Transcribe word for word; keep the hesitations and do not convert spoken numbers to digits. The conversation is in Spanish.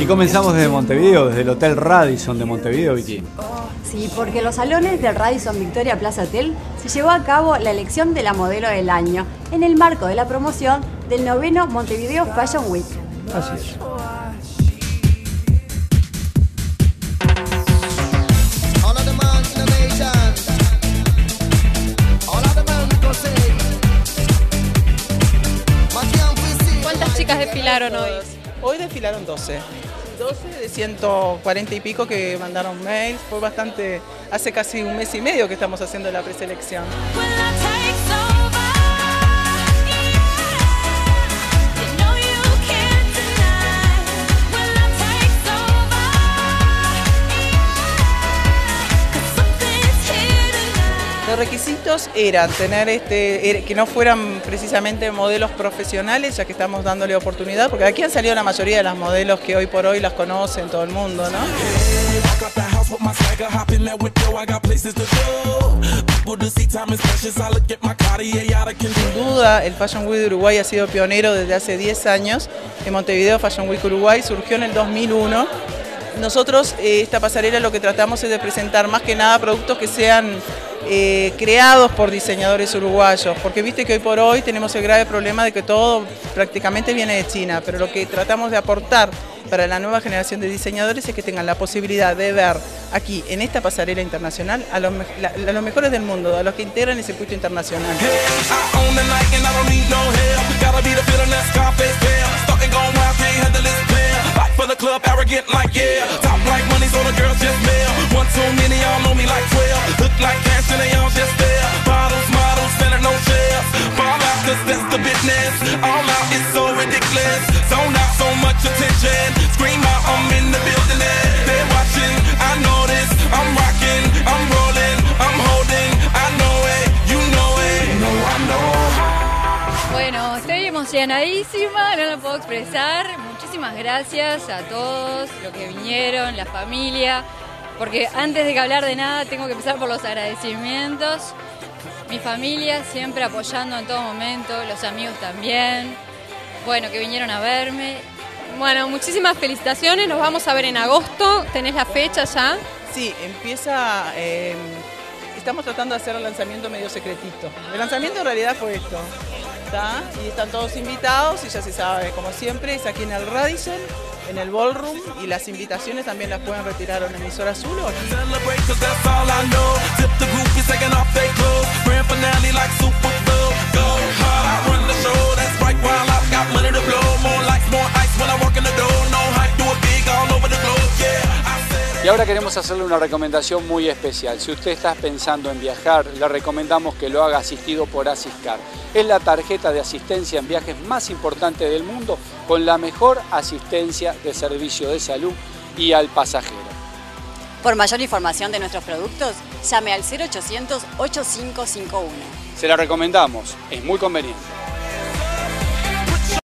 Y comenzamos desde Montevideo, desde el Hotel Radisson de Montevideo, Vicky. Sí, porque en los salones del Radisson Victoria Plaza Hotel se llevó a cabo la elección de la modelo del año en el marco de la promoción del noveno Montevideo Fashion Week. Así es. ¿Cuántas chicas desfilaron hoy? Hoy desfilaron doce. doce de ciento cuarenta y pico que mandaron mails. Fue bastante, hace casi un mes y medio que estamos haciendo la preselección. Los requisitos eran tener este, que no fueran precisamente modelos profesionales, ya que estamos dándole oportunidad, porque de aquí han salido la mayoría de las modelos que hoy por hoy las conocen todo el mundo, ¿no? Sin duda, el Fashion Week de Uruguay ha sido pionero desde hace diez años. En Montevideo Fashion Week Uruguay surgió en el dos mil uno. Nosotros, eh, esta pasarela, lo que tratamos es de presentar más que nada productos que sean eh, creados por diseñadores uruguayos, porque viste que hoy por hoy tenemos el grave problema de que todo prácticamente viene de China, pero lo que tratamos de aportar para la nueva generación de diseñadores es que tengan la posibilidad de ver aquí, en esta pasarela internacional, a los, la, a los mejores del mundo, a los que integran ese circuito internacional. For the club, arrogant like yeah. Top like money, so the girls just mail. One too many, y'all know me like twelve. Look like cash and they all just there. Bottles, models, selling no shares. Fall out, cause that's the business. All out is so ridiculous. Zone out, so much attention. Scream out, I'm in the building. They're watching, I know this. I'm rocking, I'm rolling, I'm holding. I know it, you know it. You know I know how. Bueno, estoy emocionadísima, no lo puedo expresar. Muchísimas gracias a todos los que vinieron, la familia, porque antes de que hablar de nada tengo que empezar por los agradecimientos. Mi familia siempre apoyando en todo momento, los amigos también, bueno, que vinieron a verme. Bueno, muchísimas felicitaciones, nos vamos a ver en agosto, ¿tenés la fecha ya? Sí, empieza, eh, estamos tratando de hacer el lanzamiento medio secretito. El lanzamiento en realidad fue esto. ¿Está? Y están todos invitados y ya se sabe, como siempre, es aquí en el Radisson, en el Ballroom, y las invitaciones también las pueden retirar en emisora azul o aquí. Y ahora queremos hacerle una recomendación muy especial. Si usted está pensando en viajar, le recomendamos que lo haga asistido por Asiscar. Es la tarjeta de asistencia en viajes más importante del mundo, con la mejor asistencia de servicio de salud y al pasajero. Por mayor información de nuestros productos, llame al cero ochocientos, ochenta y cinco cincuenta y uno. Se la recomendamos, es muy conveniente.